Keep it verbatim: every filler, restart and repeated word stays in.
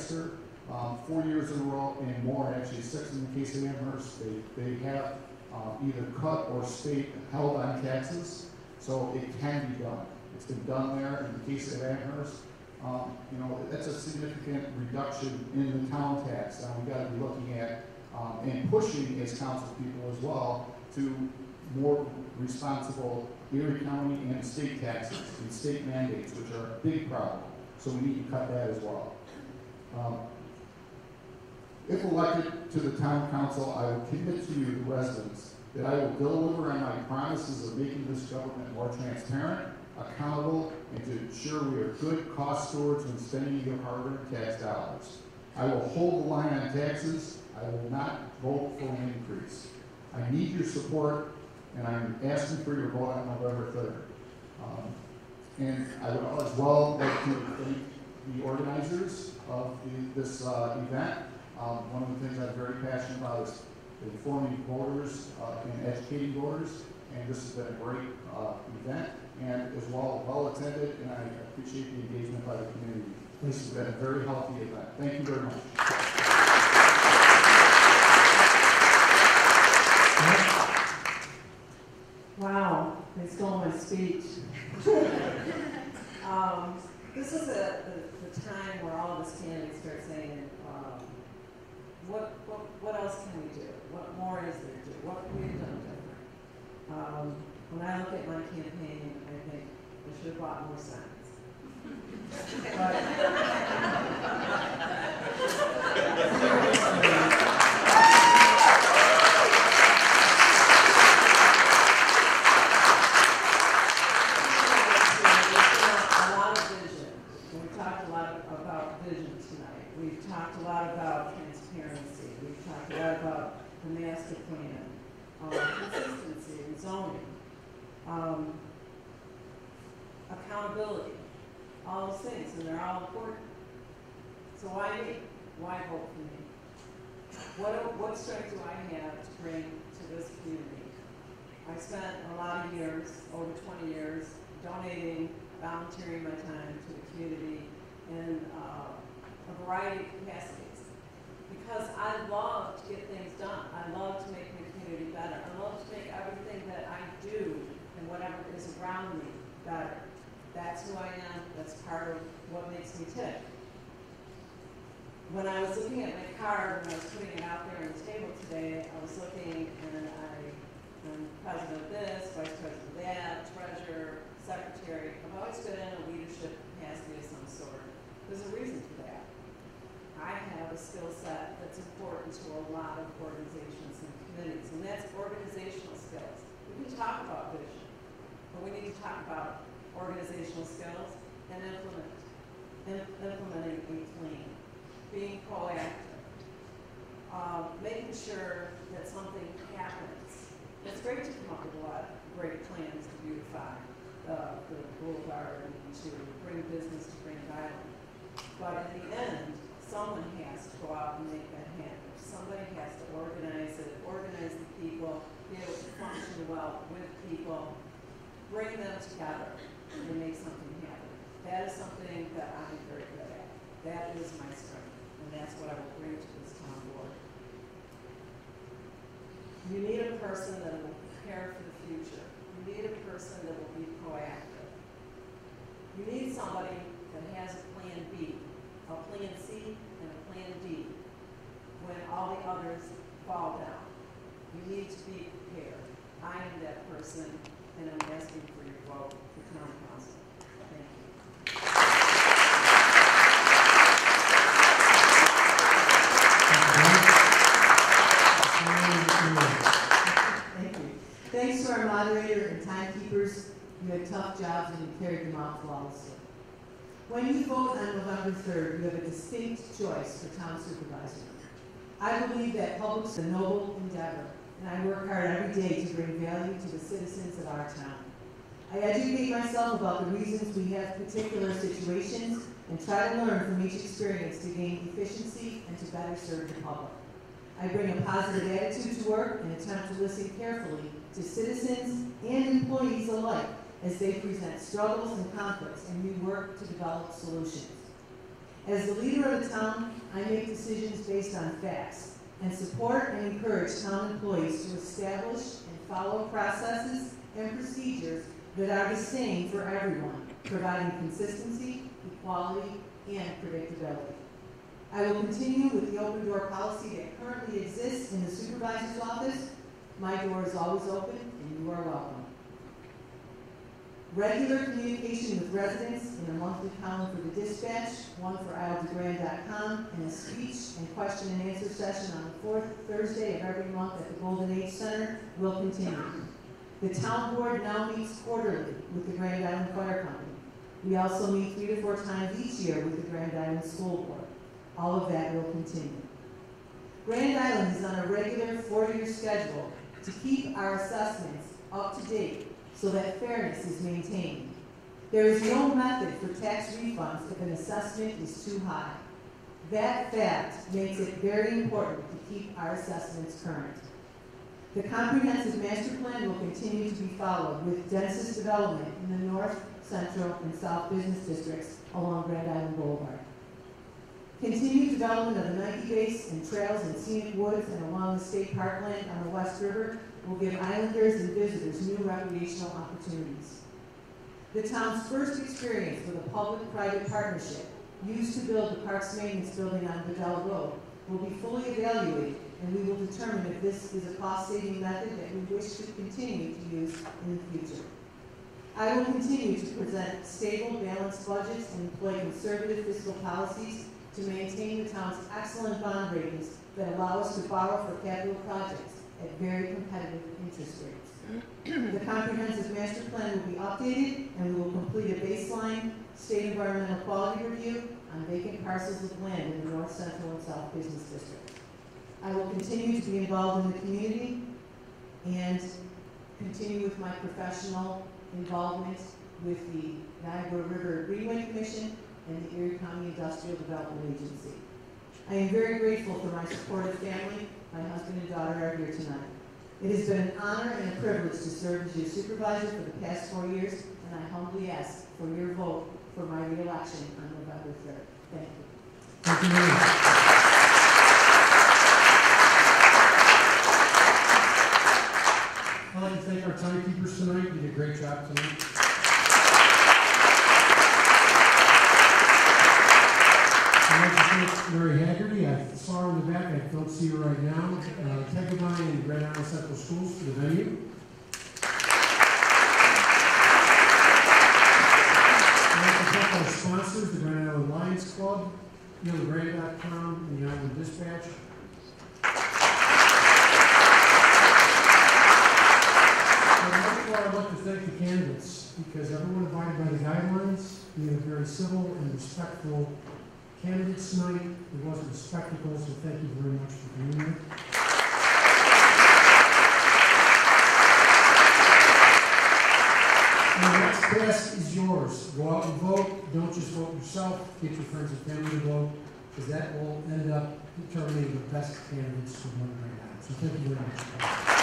Lancaster, um, four years in a row, and more, actually six in the case of Amherst. They, they have uh, either cut or state held on taxes, so it can be done. It's been done there. In the case of Amherst, um, you know, that's a significant reduction in the town tax. Now we got to be looking at um, and pushing as council people as well to more responsible Erie County and state taxes and state mandates, which are a big problem. So we need to cut that as well. Um, if elected to the town council, I will commit to you, the residents, that I will deliver on my promises of making this government more transparent, accountable, and to ensure we are good cost stewards when spending your hard-earned tax dollars. I will hold the line on taxes. I will not vote for an increase. I need your support, and I'm asking for your vote on November third. Um, and I would as well like to thank the organizers of the, this uh, event. Um, one of the things I'm very passionate about is informing voters uh, and educating voters, and this has been a great uh, event, and as well well attended, and I appreciate the engagement by the community. This has been a very healthy event. Thank you very much. Wow, they stole my speech. um, this is a, the, the time where all of us candidates start saying, um, what, what, what else can we do? What more is there to do? What can we have done different? Um, when I look at my campaign, I think we should have bought more signs. But, we've talked a lot about transparency. We've talked a lot about the master plan, um, consistency in zoning, um, accountability, all those things, and they're all important. So why me? Why vote for me? What, what strength do I have to bring to this community? I spent a lot of years, over twenty years, donating, volunteering my time to the community in uh, a variety of capacities, because I love to get things done. I love to make my community better. I love to make everything that I do and whatever is around me better. That's who I am. That's part of what makes me tick. When I was looking at my card, when I was putting it out there on the table today, I was looking and I am president of this, vice president of that, treasurer, secretary. I've always been in a leadership capacity of some sort. There's a reason for that. I have a skill set that's important to a lot of organizations and committees, and that's organizational skills. We can talk about vision, but we need to talk about organizational skills and implement, implementing a plan, being proactive, uh, making sure that something happens. It's great to come up with a lot of great plans to beautify uh, the boulevard and to bring business to Grand Island. But in the end, someone has to go out and make that happen. Somebody has to organize it, organize the people, be able to function well with people, bring them together and make something happen. That is something that I'm very good at. That is my strength, and that's what I will bring to this town board. You need a person that will prepare for the future. You need a person that will be proactive. You need somebody that has a plan B, a plan C, and a plan D when all the others fall down. You need to be prepared. I am that person, and I'm asking for your vote for town council. Thank you. Thank you. Thanks to our moderator and timekeepers. You had tough jobs and you carried them out flawlessly. When you vote on November third, you have a distinct choice for town supervisor. I believe that public's a noble endeavor, and I work hard every day to bring value to the citizens of our town. I educate myself about the reasons we have particular situations and try to learn from each experience to gain efficiency and to better serve the public. I bring a positive attitude to work and attempt to listen carefully to citizens and employees alike as they present struggles and conflicts, and we work to develop solutions. As the leader of the town, I make decisions based on facts and support and encourage town employees to establish and follow processes and procedures that are the same for everyone, providing consistency, equality, and predictability. I will continue with the open door policy that currently exists in the supervisor's office. My door is always open, and you are welcome. Regular communication with residents in a monthly column for the dispatch, one for isle de grand dot com, and a speech and question and answer session on the fourth Thursday of every month at the Golden Age Center will continue. The town board now meets quarterly with the Grand Island Fire Company. We also meet three to four times each year with the Grand Island School Board. All of that will continue. Grand Island is on a regular four-year schedule to keep our assessments up to date so that fairness is maintained. There is no method for tax refunds if an assessment is too high. That fact makes it very important to keep our assessments current. The comprehensive master plan will continue to be followed with densest development in the north, central, and south business districts along Grand Island Boulevard. Continued development of the Nike base and trails and scenic woods and along the state parkland on the West River will give islanders and visitors new recreational opportunities. The town's first experience with a public-private partnership used to build the parks maintenance building on Vidal Road will be fully evaluated, and we will determine if this is a cost-saving method that we wish to continue to use in the future. I will continue to present stable, balanced budgets and employ conservative fiscal policies to maintain the town's excellent bond ratings that allow us to borrow for capital projects at very competitive interest rates. The comprehensive master plan will be updated, and we will complete a baseline state environmental quality review on vacant parcels of land in the north, central, and south business districts. I will continue to be involved in the community and continue with my professional involvement with the Niagara River Greenway Commission and the Erie County Industrial Development Agency. I am very grateful for my supportive family. My husband and daughter are here tonight. It has been an honor and a privilege to serve as your supervisor for the past four years, and I humbly ask for your vote for my re-election on November third. Thank you. Thank you, Mary. I'd like to thank our timekeepers tonight. You did a great job tonight. I'd like to thank Mary Haggerty. I saw her in the back. I don't see her right now. Uh, Tegabine and Grand Island Central Schools for the venue. I'd like to thank our sponsors, the Grand Island Lions Club, Neil Grand dot com, and the Island Dispatch. I'd like to thank the candidates because everyone abided by the guidelines. We had a very civil and respectful candidates tonight. It wasn't a spectacle, so thank you very much for being here. And the next task is yours. Go out and vote. Don't just vote yourself. Get your friends and family to vote, because that will end up determining the best candidates to run right now. So thank you very much.